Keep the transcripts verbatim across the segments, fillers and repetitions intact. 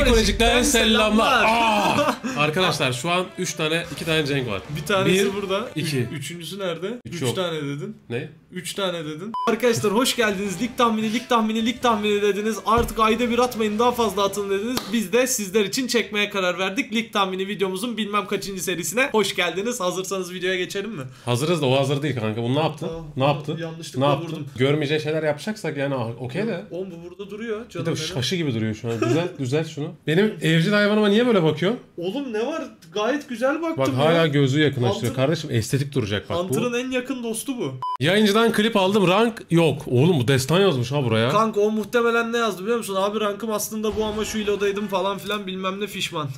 Psikolojikten selamlar. Aa! Arkadaşlar şu an üç tane iki tane Cenk var. Bir tanesi bir, burada. iki. Üçüncüsü nerede? Üç Üç yok. tane dedin. Ne? Üç tane dedin. Arkadaşlar hoş geldiniz. Lig tahmini, lig tahmini, lig tahmini dediniz. Artık ayda bir atmayın, daha fazla atın dediniz. Biz de sizler için çekmeye karar verdik. Lig tahmini videomuzun bilmem kaçıncı serisine hoş geldiniz. Hazırsanız videoya geçelim mi? Hazırız da o hazır değil kanka. Bunu ne yaptın? Aa, ne yaptın? yanlışlıkla ne yaptın? vurdum. Görmeyeceği şeyler yapacaksak yani okey de. Oğlum bu burada duruyor Bir canım de benim. şaşı gibi duruyor şu an. Güzel, güzel şunu. Benim evcil hayvanıma niye böyle bakıyor? Oğlum ne var? Gayet güzel baktım Bak ya. hala gözü yakınlaştırıyor. Hunter- Kardeşim estetik duracak bak Hunter'ın bu. en yakın dostu bu. Yayıncıdan klip aldım. Rank yok. Oğlum bu destan yazmış ha buraya. Kanka o muhtemelen ne yazdı biliyor musun? Abi rankım aslında bu ama şu ilodaydım falan filan bilmem ne fişman.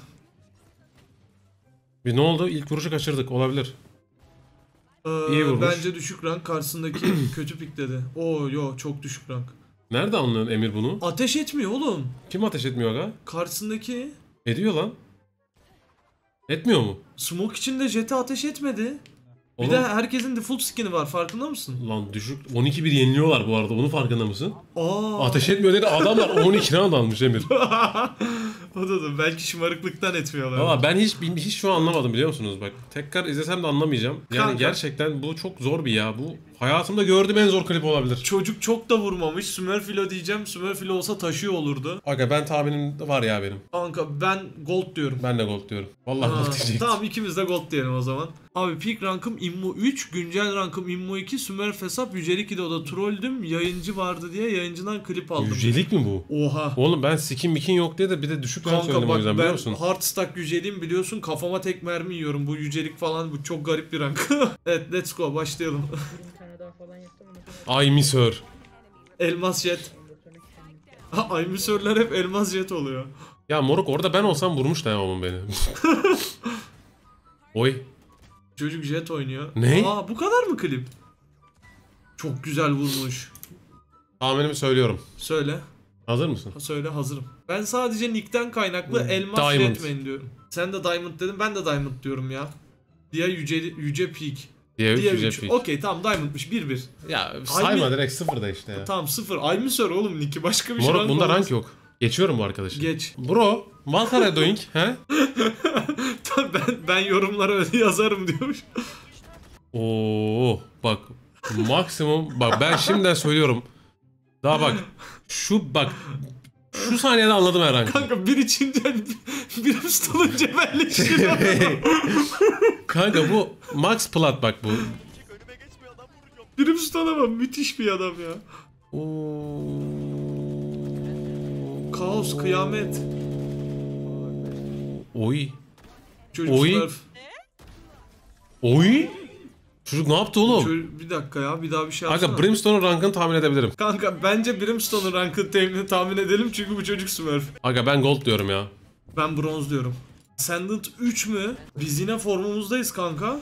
Bir ne oldu? İlk vuruşu kaçırdık. Olabilir. Ee, İyi vurmuş. Bence düşük rank, karşısındaki kötü pikledi. Oo yo çok düşük rank. Nerede anlıyorsun Emir bunu? Ateş etmiyor oğlum. Kim ateş etmiyor aga? Karşısındaki Ediyor lan. Etmiyor mu? smoke içinde jete ateş etmedi. Bir Oğlum, de herkesin default skin'i var, farkında mısın? lan düşük. on iki bir yeniliyorlar bu arada. Onun farkında mısın? Aa. Ateş etmiyor dedi. Adamlar on iki round almış Emir. O da da belki şımarıklıktan etmiyorlar. Valla ben hiç hiç şu an anlamadım biliyor musunuz bak. Tekrar izlesem de anlamayacağım. Yani Kanka. gerçekten bu çok zor bir ya. Bu hayatımda gördüğüm en zor klip olabilir. Çocuk çok da vurmamış. Smurfilo diyeceğim. Smurfilo olsa taşıyor olurdu. Aga ben tahminim var ya benim. Kanka ben gold diyorum. Ben de gold diyorum. Vallahi Aa, gold diyecektim. tamam ikimiz de gold diyelim o zaman. Abi peak rankım immo üç, güncel rankım immo iki, Smurf hesap, Yücelik iki'de o da trolldüm. Yayıncı vardı diye yayıncıdan klip aldım. Yücelik mi bu? Oha. Oğlum ben skin mikin yok diye de bir de düşük rank Kanka söyledim o bak yüzden biliyor ben musun? hardstack yüceliyim biliyorsun, kafama tek mermi yiyorum. Bu yücelik falan bu çok garip bir rank. Evet let's go başlayalım. Ay misör. Elmas jet. Ha, aymisörler hep elmas jet oluyor. Ya moruk orada ben olsam vurmuş da ya beni. Oy. Çocuk jet oynuyor. Ne? Aa bu kadar mı klip? Çok güzel vurmuş. Tahminimi söylüyorum. Söyle. Hazır mısın? Söyle hazırım. Ben sadece nickten kaynaklı Hmm, elmas Diamond. jetman diyorum. Sen de diamond dedin, ben de diamond diyorum ya. Diye yüce yüce peak. Diye üç Diye yüce üç. peak. Okey tamam diamondmış bir bir. Ya sayma Ay, direkt sıfır da işte ya. Tamam sıfır. Aymisör oğlum nicki, başka bir şey Moruk rank bunda olmaz. rank yok. Geçiyorum bu arkadaşı. Geç. Bro, what are you doing? He? Tamam, ben, ben yorumlara öyle yazarım diyormuş. Oo, bak maksimum bak ben şimdiden söylüyorum. Daha bak şu bak şu saniyede anladım her rank. Kanka bir içince bir üstünün cebelleşiyor. Kanka bu max plat bak bu. Brimstone ama müthiş bir adam ya. Oo. Kaos, kıyamet. Oy. Çocuk Oy. Smurf. Oy. Çocuk ne yaptı oğlum? Çocuk, bir dakika ya, bir daha bir şey yapsana. Kanka Brimstone'un rankını tahmin edebilirim. Kanka bence Brimstone'un rankını tahmin, tahmin edelim çünkü bu çocuk Smurf. Aga ben gold diyorum ya. Ben bronz diyorum. Ascendant üç mü? Biz yine formumuzdayız kanka.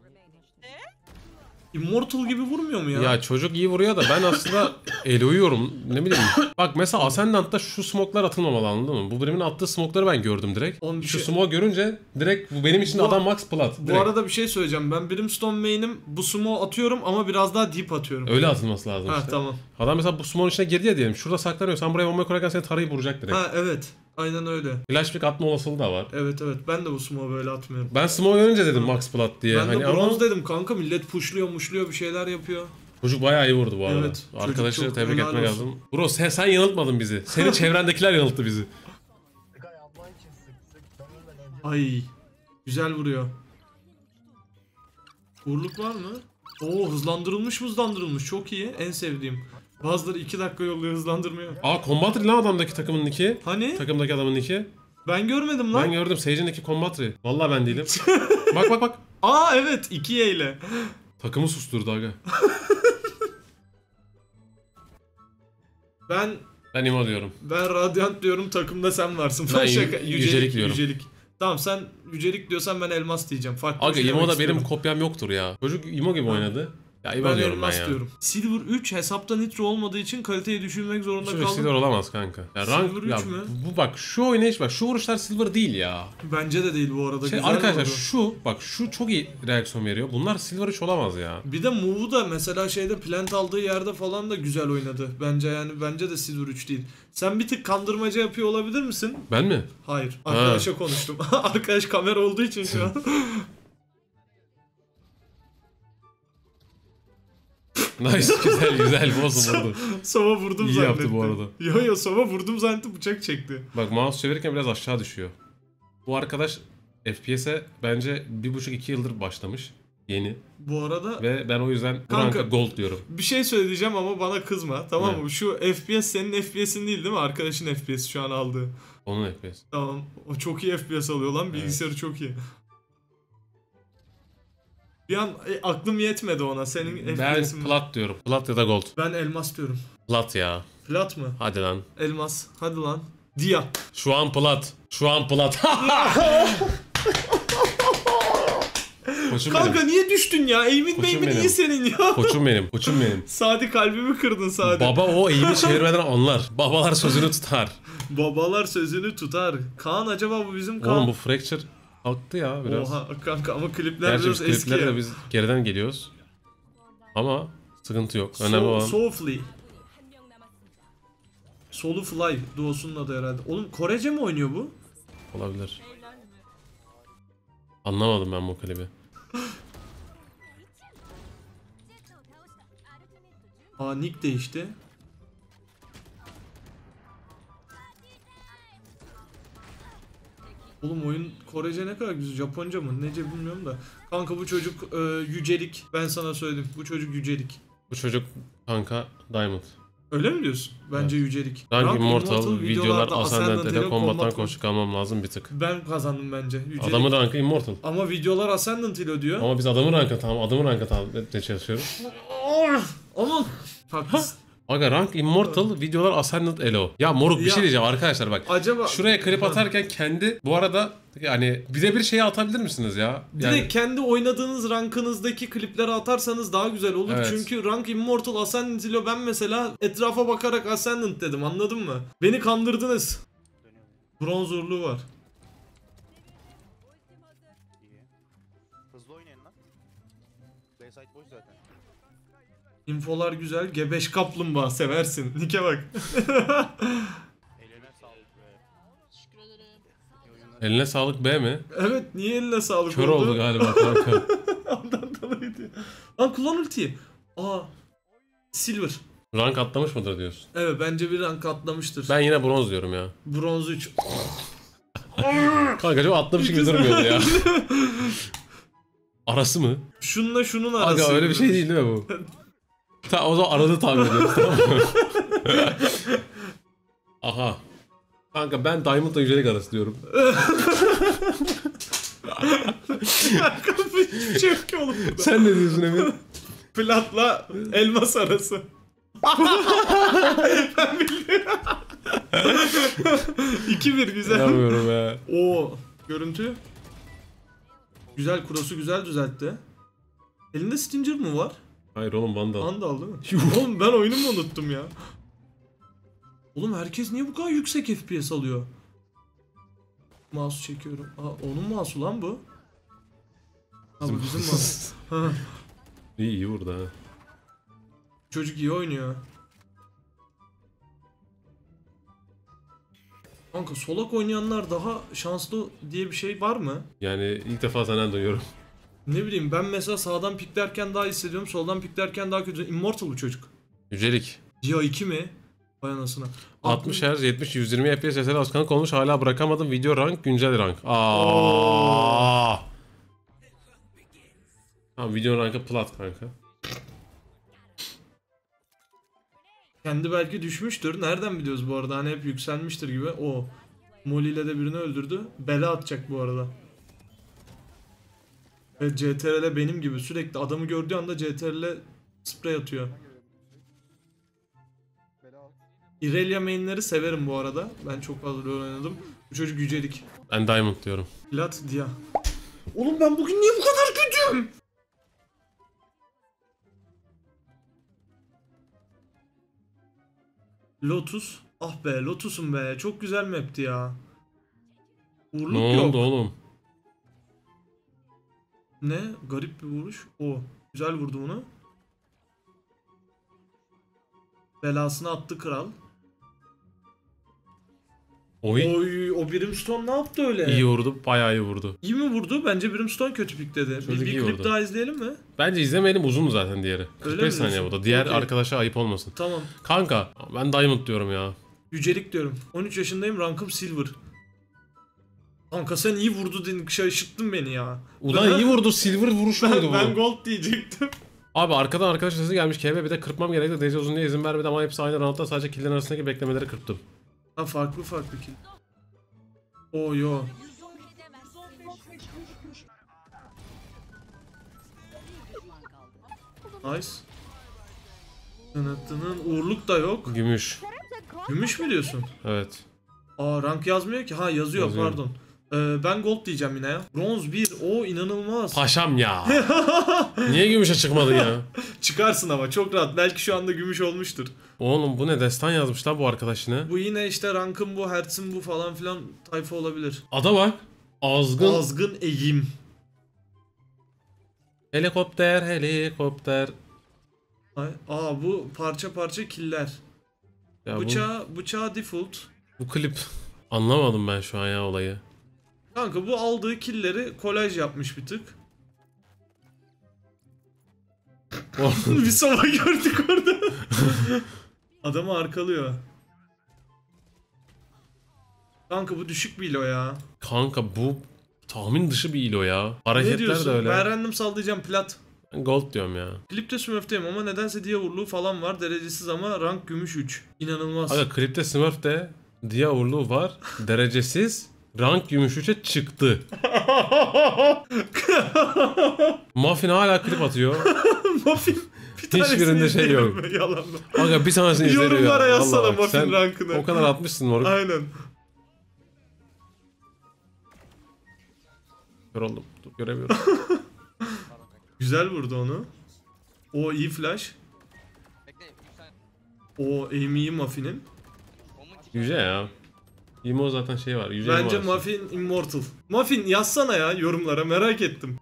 Immortal gibi vurmuyor mu ya? Ya çocuk iyi vuruyor da ben aslında el uyuyorum ne bileyim. Bak mesela Ascendant'ta şu smoke'lar atılmamalı anladın mı? Bu Brim'in attığı smoke'ları ben gördüm direkt. Oğlum bir Şu şey- smoke görünce direkt bu benim için Bu- adam max plat. Bu Direkt. arada bir şey söyleyeceğim. Ben Brimstone main'im. Bu sumo atıyorum ama biraz daha deep atıyorum. Öyle atılması lazım Ha işte. tamam. Adam mesela bu smoke'un içine girdi ya diyelim. Şurada saklanıyor. Sen buraya bomba kurarken seni tarayıp vuracak direkt. Ha evet. Aynen öyle. Flash pick atma olasılığı da var. Evet evet. Ben de bu sumo böyle atmıyorum. Ben smoke görünce dedim max plat diye. Ben de hani bronz ama dedim kanka. Millet pushluyor muşluyor bir şeyler yapıyor. çocuk bayağı iyi vurdu bu arada. Evet, çocuk Arkadaşı çok tebrik helal etmek olsun. lazım. Bro sen, sen yanıltmadın bizi. Senin çevrendekiler yanılttı bizi. Ay. Güzel vuruyor. Vurluk var mı? Oo hızlandırılmış hızlandırılmış. Çok iyi. En sevdiğim. Bazıları iki dakika yolluyor hızlandırmıyor. Aa Combatry lan adamdaki takımın nicki. Hani? Takımdaki adamın nicki. Ben görmedim lan. Ben gördüm Sage'in nicki Combatry. Vallahi ben değilim. Bak bak bak. Aa evet. iki Y ile. Takımı susturdu aga. Ben Ben imo diyorum. ben Radiant diyorum, takımda sen varsın. Ben Şaka. yü- yücelik diyorum. Yücelik. Tamam sen yücelik diyorsan ben elmas diyeceğim. Farklı bir Aga şey imo demek da benim istiyorum. kopyam yoktur ya. Çocuk imo gibi oynadı. Ya iyi Ben diyorum ben elmas ya. diyorum. Silver üç hesapta nitro olmadığı için kaliteyi düşürmek zorunda Şu kaldım. silver olamaz kanka. Ya Silver rank üç ya mü? bu bak şu oynayış bak şu vuruşlar silver değil ya. Bence de değil bu arada. Şey, Güzel arkadaşlar vurdu. şu bak şu çok iyi reaksiyon veriyor. Bunlar silver üç olamaz ya. Bir de move'u da mesela şeyde plant aldığı yerde falan da güzel oynadı. Bence yani bence de Silver üç değil. Sen bir tık kandırmaca yapıyor olabilir misin? Ben mi? Hayır. Arkadaşa konuştum. Arkadaş kamera olduğu için şu an. Nice güzel güzel bozum oldu. Sova vurdum İyi zannetti. yaptı bu arada. Yo yo Sova vurdum zannetti bıçak çekti. Bak mouse çevirirken biraz aşağı düşüyor. Bu arkadaş F P S'e bence bir buçuk iki yıldır başlamış. Yeni. Bu arada Ve ben o yüzden bu Kanka, ranka gold diyorum. bir şey söyleyeceğim ama bana kızma, tamam mı? Ne? Şu F P S senin F P S'in değil değil mi? Arkadaşın F P S şu an aldığı. Onun F P S. Tamam. O çok iyi F P S alıyor lan. Bilgisayarı çok iyi. Bir an e, aklım yetmedi ona. Senin Ben F P S'in. plat diyorum. Plat ya da gold. Ben elmas diyorum. Plat ya. Plat mı? Hadi lan. Elmas. Hadi lan. Dia. Şu an plat. Şu an plat. Koçum Kanka benim. niye düştün ya? Aim'in Koçum baim'in benim. iyi senin ya. Koçum benim. Koçum benim. Sadi kalbimi kırdın Sadi. Baba o eğimi çevirmeden anlar. Babalar sözünü tutar. Babalar sözünü tutar. Kaan acaba bu bizim Kaan? Oğlum bu fracture kalktı ya biraz. Oha kanka ama klipler Gerçi biraz biz eski. kliplere ya. de biz geriden geliyoruz. Ama sıkıntı yok. So- Önemli olan Soulfly. Soulfly duosunun adı herhalde. Oğlum Korece mi oynuyor bu? olabilir. Anlamadım ben bu klibi. Aa nick değişti. Oğlum oyun Korece ne kadar güzel. Japonca mı? Nece bilmiyorum da. Kanka bu çocuk e, yücelik. Ben sana söyledim. Bu çocuk yücelik. Bu çocuk kanka Diamond. Öyle mi diyorsun? Bence yücelik. Rank Rank Immortal, videolar Ascendant ile ile kombattan combat- koşu almam lazım bir tık. Ben kazandım bence. Yücelik. Adamın rankı Immortal. Ama videolar Ascendant ile diyor. Ama biz adamın rankı tamam, adamın rankı tamam ne çalışıyoruz. Ama haklısın. Aga rank Immortal, videolar Ascendant Elo. Ya moruk bir Ya. şey diyeceğim arkadaşlar bak. Acaba Şuraya klip atarken kendi bu arada yani bize bir şey atabilir misiniz ya? Yani direkt kendi oynadığınız rankınızdaki klipleri atarsanız daha güzel olur. Evet. Çünkü rank Immortal Ascendant ile ben mesela etrafa bakarak Ascendant dedim, anladın mı? Beni kandırdınız. Bronz uğurluğu var. İyi. Hızlı oynayın lan. Bayside boş zaten. Infolar güzel. Gebeş kaplumbağa seversin. Nike bak. Eline sağlık be. Teşekkür ederim. İyi oyunlar. eline sağlık B mi? Evet, niye eline sağlık Kör oldu? oldu galiba kanka. Ondan dolayı. Lan kullan ultiyi. Aa. Silver. Rank atlamış mıdır diyorsun? Evet bence bir rank atlamıştır. Ben yine bronz diyorum ya. Bronz üç. Kanka çok atlamış gibi durmuyordu ya. Arası mı? Şununla şunun arası. Aga öyle bir şey değil değil mi bu? Ta, o zaman aradı tahmin ediyoruz tamam mı? Aha. Kanka ben Diamond'la yücelik arası diyorum. Kanka hiçbir şey yok ki oğlum burada. Sen ne diyorsun Emin? Platla elmas arası. Ben biliyorum. iki bir güzel. İnanmıyorum ya. Oo, görüntü. Güzel, cross'u güzel düzeltti. Elinde Stinger mı var? Hayır oğlum Vandal. Vandal değil mi? Oğlum ben oyunumu unuttum ya. Oğlum herkes niye bu kadar yüksek F P S alıyor? Mouse çekiyorum. Aa, onun mouse'u lan bu. Ha bu bizim mouse. Ha, İyi iyi burada ha. çocuk iyi oynuyor. Kanka solak oynayanlar daha şanslı diye bir şey var mı? Yani ilk defa senden duyuyorum. Ne bileyim, ben mesela sağdan piklerken daha hissediyorum, soldan piklerken daha kötü. Immortal bu çocuk. Yücelik. Dia iki mi? Vay anasına. altmış Hz, yetmiş yüz yirmi F P S sesleri alışkanlık olmuş, hala bırakamadım. Video rank, güncel rank. Aa. Tamam video rankı plat kanka. Kendi belki düşmüştür. Nereden biliyoruz bu arada? Hani hep yükselmiştir gibi. O Molly ile de birini öldürdü. Bela atacak bu arada. Ve C T R L benim gibi sürekli adamı gördüğü anda C T R L sprey atıyor. Irelia mainleri severim bu arada. Ben çok fazla rol oynadım. Bu çocuk yücelik. Ben Diamond diyorum. Plat Dia. Oğlum ben bugün niye bu kadar kötüyüm? Lotus. Ah be Lotus'um be. Çok güzel map'ti ya. Uğurluk Ne yok. oldu oğlum? Ne? Garip bir vuruş. O. Güzel vurdu bunu. Belasını attı kral. Oy. Oy, o Brimstone ne yaptı öyle? İyi vurdu. Bayağı iyi vurdu. İyi mi vurdu? Bence Brimstone kötü pikledi. Bir, Çocuk bir iyi klip vurdu. daha izleyelim mi? Bence izlemeyelim, uzun zaten diğeri. kırk Öyle mi beş saniye bu diyorsun? da. Diğer Okey. arkadaşa ayıp olmasın. Tamam. Kanka ben Diamond diyorum ya. Yücelik diyorum. on üç yaşındayım, rankım Silver. Kanka sen iyi vurdu dedin, şaşırttın beni ya. Ulan iyi vurdu. Silver vuruşu muydu Ben, bu? ben Gold diyecektim. Abi arkadan arkadaş sesi gelmiş. K B bir de kırpmam gerekti. Deze uzun diye izin vermedi ama hepsi aynı roundda, sadece killerin arasındaki beklemeleri kırptım. Ha farklı farklı kill. Oo yo. Nice. Tınıttının uğurluk da yok. Gümüş. Gümüş mü diyorsun? Evet. Aa rank yazmıyor ki. Ha yazıyor, Yazıyor. pardon. Ee, ben gold diyeceğim yine ya. Bronz bir. O inanılmaz. Paşam ya. Niye gümüşe çıkmadın ya? Çıkarsın ama çok rahat. Belki şu anda gümüş olmuştur. Oğlum bu ne, destan yazmış lan bu arkadaş yine. Bu yine işte rankım bu, hertzim bu falan filan tayfa olabilir. Ada bak. Azgın. Azgın eğim. Helikopter helikopter. Ay, aa bu parça parça killer. Ya bu, Bıçağı, bıçağı default. bu klip anlamadım ben şu an ya olayı. Kanka bu aldığı killeri kolaj yapmış bir tık. Bir sova gördük orada. Adamı arkalıyor. Kanka bu düşük bir ilo ya. Kanka bu tahmin dışı bir ilo ya. Ne Hareketler diyorsun? de öyle. Ben random sallayacağım plat. Ben gold diyorum ya. Klipte Smurf'teyim ama nedense diye vurluğu falan var. Derecesiz ama rank gümüş üç. İnanılmaz. Aga klipte Smurf'te Dia uğurluğu var. Derecesiz. Rank gümüş üçe çıktı. Muffin hala klip atıyor. Muffin bir tanesini Hiçbirinde şey izleyelim yok. mi? Yalan mı? Aga bir tanesini izleniyor ya. Yorumlara yazsana Vallahi bak, Muffin sen rankını. o kadar atmışsın moruk. Aynen. Kör oldum. Dur, göremiyorum. Güzel vurdu onu. O iyi flash. O aim iyi Muffin'in. Yüce ya. İmo zaten şey var. Yüce Bence İmo var. Muffin immortal. Muffin yazsana ya yorumlara, merak ettim.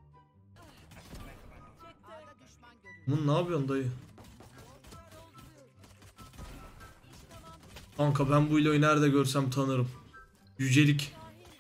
Bunun ne yapıyorsun dayı? Kanka ben bu iloyu nerede görsem tanırım. Yücelik.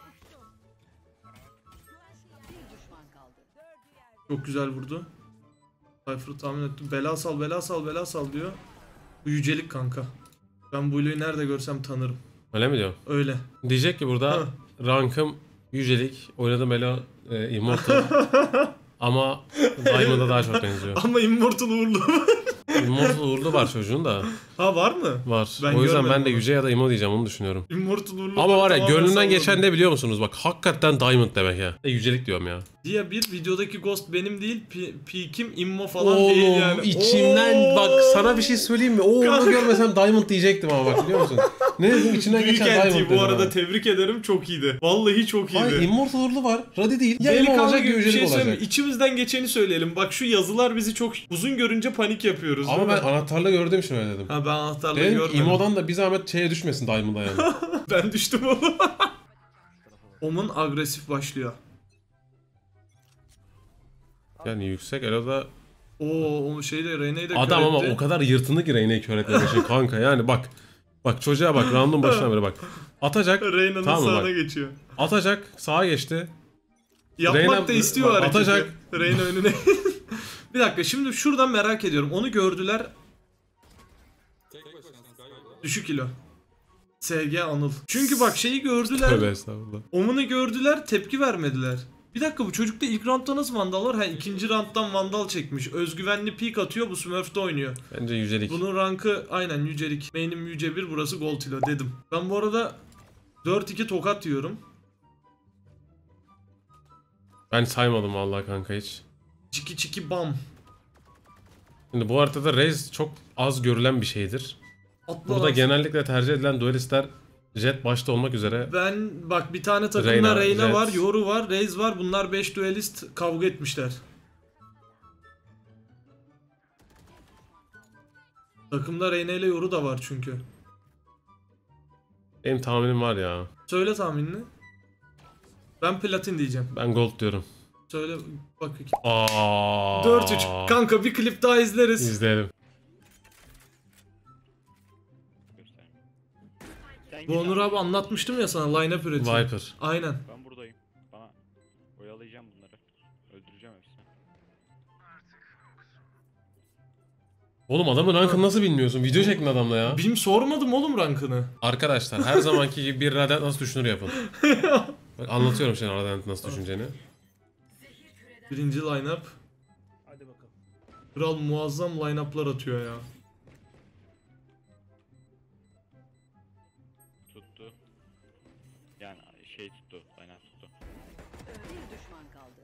Çok güzel vurdu. Cypher'ı tahmin ettim. Bela sal, bela sal, bela sal diyor. Bu yücelik kanka. Ben bu iloyu nerede görsem tanırım. Öyle mi diyor? Öyle. Diyecek ki burada Ha. rankım yücelik. Oynadığım elo e, immortal. Ama Diamond'a daha çok benziyor. Ama immortal uğurlu. Immortal uğurlu var çocuğun da. Ha var mı? Var. Ben o yüzden görmedim ben de onu. yüce ya da imo diyeceğim, onu düşünüyorum. Immortal uğurlu. Ama var ya, tamamen gönlümden salladım. geçen ne biliyor musunuz? Bak hakikaten Diamond demek ya. E, yücelik diyorum ya. Diye bir videodaki ghost benim değil, P- Peak'im immo falan Oğlum değil yani. içimden Oo! bak sana bir şey söyleyeyim mi? Oo onu görmesem Diamond diyecektim ama bak biliyor musun? Ne dedim, içinden Büyük geçen N T Diamond dedim. bu arada ha. tebrik ederim, çok iyiydi. Vallahi çok iyiydi. Hayır, immortal uğurlu var. Radi değil. Ya imo Delikanlı olacak gibi ya bir şey yücelik söyleyeyim mi? olacak. İçimizden geçeni söyleyelim. Bak şu yazılar bizi çok uzun görünce panik yapıyoruz. Ama değil ben mi? anahtarla gördüğüm için öyle dedim. Ha ben anahtarlığı Dedim ki görmedim. imodan da bir zahmet şeye düşmesin Diamond'a yani. Ben düştüm oğlum. Omun agresif başlıyor. Yani yüksek eloda Oo o şeyde Rene'yi de adam ama köretti. o kadar yırtındı ki Reyne'yi kör etmemek için kanka yani bak. Bak çocuğa bak, round'un başına beri bak. Atacak. Reyna'nın Tamam mı sağına bak? geçiyor. Atacak, sağa geçti. Yapmak Reyna- da istiyor bak, hareketi. atacak. Reyna önüne. Bir dakika şimdi şuradan merak ediyorum. Onu gördüler. Düşük kilo. S G Anıl. Çünkü bak şeyi gördüler. Tövbe estağfurullah. Omun'u gördüler, tepki vermediler. Bir dakika, bu çocukta ilk roundda nasıl vandal var? Ha ikinci rounddan vandal çekmiş. Özgüvenli peek atıyor, bu Smurf'te oynuyor. Bence yücelik. Bunun rankı aynen yücelik. Main'im yüce bir, burası gold ilo dedim. Ben bu arada dört iki tokat diyorum. Ben saymadım vallahi kanka hiç. Çiki çiki bam. Şimdi bu haritada Raze çok az görülen bir şeydir. Atla Burada lan. genellikle tercih edilen duelistler Jet başta olmak üzere. Ben bak bir tane takımda Reyna, Reyna, Jet. var, Yoru var, Raze var. Bunlar beş duelist kavga etmişler. Takımda Reyna ile Yoru da var çünkü. Benim tahminim var ya. Söyle tahminini. Ben platin diyeceğim. Ben gold diyorum. Söyle bak. Aa. dört üç. Kanka bir klip daha izleriz. İzleyelim. Bu Onur abi anlatmıştım ya sana line-up üretiyor. Viper. Aynen. Ben buradayım. Bana oyalayacağım bunları. Öldüreceğim hepsini. Oğlum adamın rankını nasıl bilmiyorsun? Video çekin adamla ya. Benim sormadım oğlum rankını. Arkadaşlar her zamanki gibi bir Radiant nasıl düşünür yapın. Bak anlatıyorum şimdi Radiant nasıl düşüneceğini. Birinci line-up. Hadi bakalım. Kral muazzam line-up'lar atıyor ya. Tuttu. Yani şey tuttu. Aynen tuttu. Bir düşman kaldı.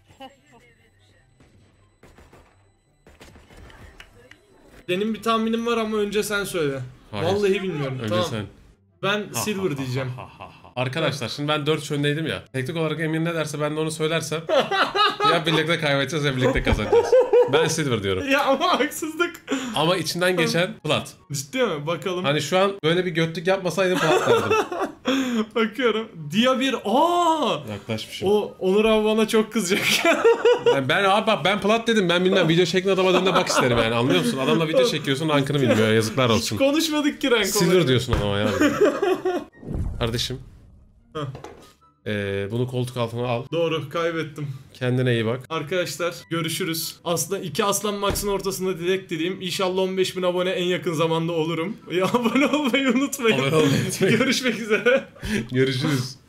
Benim bir tahminim var ama önce sen söyle. Hayır. Vallahi bilmiyorum. Önce tamam. sen. Ben silver diyeceğim. Arkadaşlar şimdi ben dört öndeydim ya. Teknik olarak Emin ne derse ben de onu söylersem ya birlikte kaybedeceğiz ya birlikte kazanacağız. Ben silver diyorum. Ya ama haksızlık. Ama içinden geçen plat. Ciddi mi? Bakalım. Hani şu an böyle bir götlük yapmasaydım plat derdim. Bakıyorum. Dia bir. Aa! Yaklaşmışım. O Onur abi bana çok kızacak. Yani ben abi bak ben plat dedim ben bilmem video çeken adama dönüne bak isterim yani anlıyor musun? Adamla video çekiyorsun rankını bilmiyor yazıklar Hiç olsun. konuşmadık ki renk Silver olarak. diyorsun adama ya. Kardeşim. Heh. Ee, bunu koltuk altına al. Doğru, kaybettim. Kendine iyi bak. Arkadaşlar görüşürüz. Aslında iki Aslan Max'ın ortasında dilek dileyim. İnşallah on beş bin abone en yakın zamanda olurum. Ya abone olmayı unutmayın. Abone olmayı unutmayın. Görüşmek üzere. Görüşürüz.